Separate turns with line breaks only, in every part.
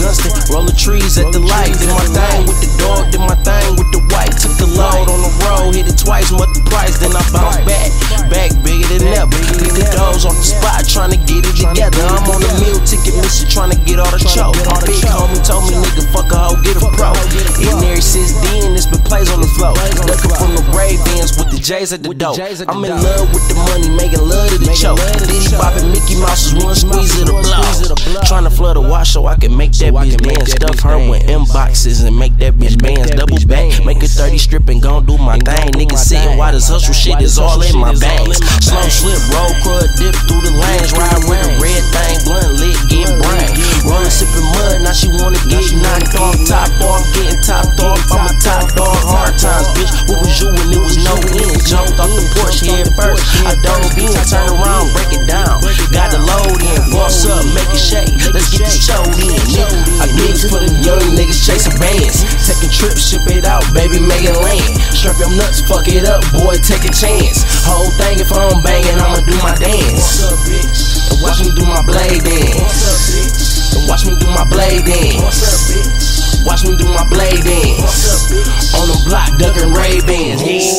Gunston, rollin' trees at the light. Did my thing with the dog, did my thing with the white. Took the load on the road, hit it twice, what the price, then I bounce back. Back bigger than ever. Beat the doors off the spot, tryna get it together. I'm on a meal ticket mission, tryna get all the choke. My big homie told me, nigga, fuck a hoe, get a pro. Eating there since then, it's been plays on the floor. Ducking from the Ray-Bans with the J's at the dope. I'm in love with the money, making love to the choke. Diddy bopping Mickey Mouse is one squeeze of the blow. Tryna flood a wash so I can make that bitch dance. Stuff her with inboxes and make that bitch bands. Double back, make a 30 strip and gon' do my thing. Niggas sitting while this hustle shit is all in my veins. Slow slip, roll crud, dip through the lanes. Ride with a red thing, blunt lit, get brain. Rollin' sippin' mud, now she wanna get knocked off. Top off, getting topped off. I'm a top dog, hard times, bitch. What was you when it was no end? Jumped off the porch head first. I dove in, turn around, break it down. Got the load in, boss up, make it shake. Let's get this show in, nigga. I gigs for the young niggas chasing bands. Taking trips, ship it out, baby, make it land. Strap your nuts, fuck it up, boy, take a chance. Whole thing, if I'm banging, I'ma do my dance. What's up, bitch? And watch me do my blade dance. What's up, bitch? And watch me do my blade dance. What's up, bitch? Watch me do my blade dance. On the block, ducking Ray-Bans.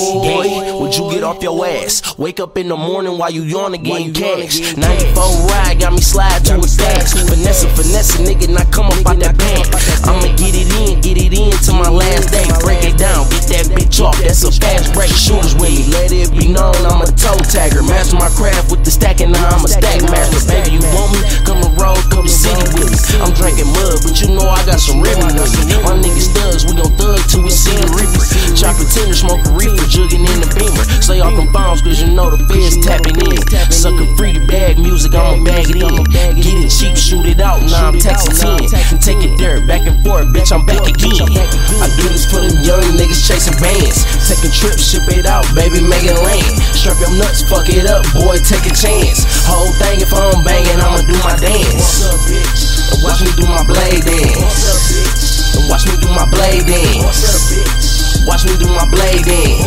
Boy, would you get off your ass? Wake up in the morning while you yawning, getting cash. 94 ride, got me slide to a dash. Finesse, nigga, not come up out that pant. I'ma get it in till my last day. Break it down, get that bitch off, that's a fast break. Shooters with me, let it be known, I'm a toe tagger. Master my craft with the stacking, now I'm a stack master. Baby, you want me? Come to road, come to city with me. I'm drinking mud, but you know I got some ribbon with me. My niggas thugs, we gon' thug till we see the reapers. Chopping tender, smoking reefer, jugging in the beamer. Stay off them phones, cause you know the feds tapping in. Suckin' free to bag music, I'ma bag it in. Get it cheap, shoot it out, now I'm texting 10. Take it there, back and forth, bitch, I'm back again. I do this for them young niggas chasing bands. Taking trips, ship it out, baby, make it land. Strap your nuts, fuck it up, boy, take a chance. Whole thing, if I'm banging, I'ma do my dance. What's up, bitch? And watch me do my blade dance. What's up, bitch? And watch me do my blade dance. What's up, bitch? Watch me do my blade dance.